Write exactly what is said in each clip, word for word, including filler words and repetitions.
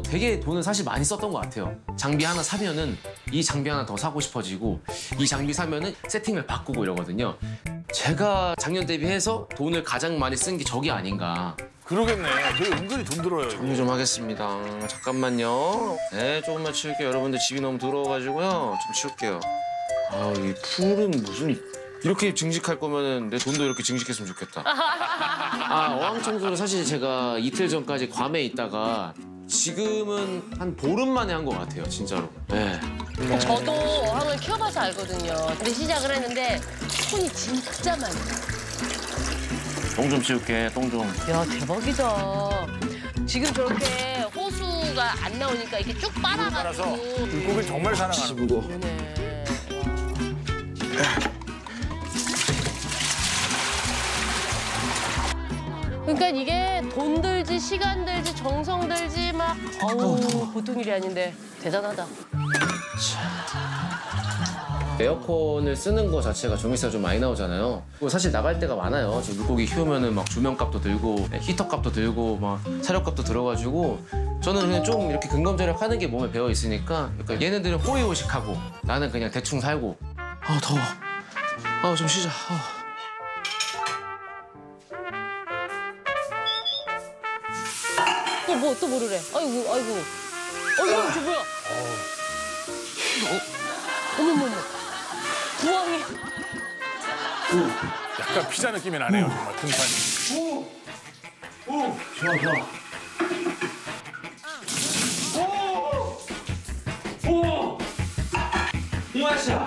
되게 돈을 사실 많이 썼던 것 같아요. 장비 하나 사면은 이 장비 하나 더 사고 싶어지고 이 장비 사면은 세팅을 바꾸고 이러거든요. 제가 작년 대비해서 돈을 가장 많이 쓴 게 저게 아닌가. 그러겠네. 되게 은근히 돈 들어요. 정리 좀 하겠습니다. 잠깐만요. 네, 조금만 치울게요. 여러분들 집이 너무 더러워가지고요. 좀 치울게요. 아, 이 풀은 무슨... 이렇게 증식할 거면은 내 돈도 이렇게 증식했으면 좋겠다. 아, 어항 청소를 사실 제가 이틀 전까지 괌에 있다가 지금은 한 보름 만에 한 것 같아요, 진짜로. 네. 저도 어항을 키워봐서 알거든요. 근데 시작을 했는데 손이 진짜 많이 가. 똥 좀 치울게, 똥 좀. 야, 대박이다. 지금 저렇게 호수가 안 나오니까 이렇게 쭉 빨아가지고. 물고기를 정말 사랑하는 거. 그러네. 그러니까 이게 돈 들지, 시간 들지, 정성 들지 막 어우, 보통 일이 아닌데 대단하다. 에어컨을 쓰는 거 자체가 전기세가 좀 많이 나오잖아요. 그리고 사실 나갈 때가 많아요. 저 물고기 키우면은 막 조명값도 들고 히터값도 들고 막 사료값도 들어가지고 저는 그냥 좀 이렇게 근검절약하는 게 몸에 배어 있으니까 그러니까 얘네들은 호의호식하고 나는 그냥 대충 살고. 아 더워. 아 좀 쉬자. 아. 또 뭐, 또 뭐를 해? 아이고, 아이고. 어이구, 저 뭐야? 어? 어머머머. 부엉이. 약간 피자 느낌이 나네요, 정말, 등판이. 오! 오! 좋아, 좋아. 오! 오! 이 맛이야.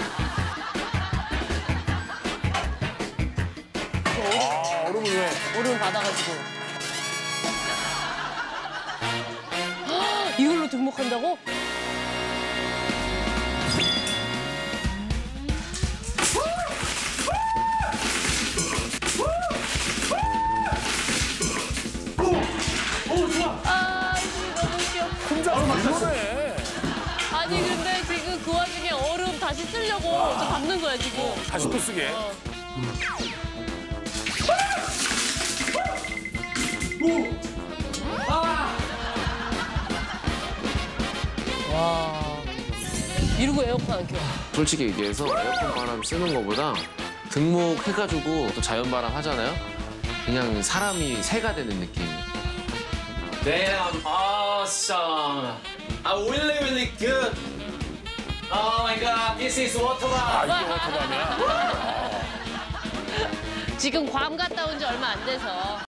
아, 얼음을 왜? 얼음 받아가지고. 헉, 이걸로 등록한다고? 아, 이거 너무 귀여워. 혼자서 막 그러네. 아니, 근데 지금 그 와중에 얼음 다시 쓰려고 저 밟는 거야, 지금. 다시 또 쓰게. 어. 와. 이러고 에어컨 안 켜. 솔직히 얘기해서 에어컨 바람 쓰는 거보다 등목해가지고 또 자연바람 하잖아요? 그냥 사람이 새가 되는 느낌이에요. Damn, awesome. I really, really good. Oh my god, this is water밤. 아, 이게 워터밤이야? 지금 괌 갔다 온 지 얼마 안 돼서.